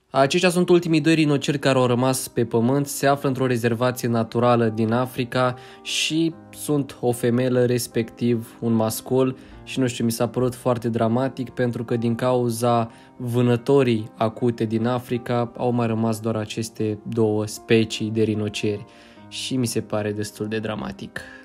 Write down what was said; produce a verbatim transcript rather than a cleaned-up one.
Aceștia sunt ultimii doi rinoceri care au rămas pe pământ, se află într-o rezervație naturală din Africa și sunt o femelă, respectiv un mascul, și nu știu, mi s-a părut foarte dramatic pentru că din cauza vânătorii acute din Africa au mai rămas doar aceste două specii de rinoceri și mi se pare destul de dramatic.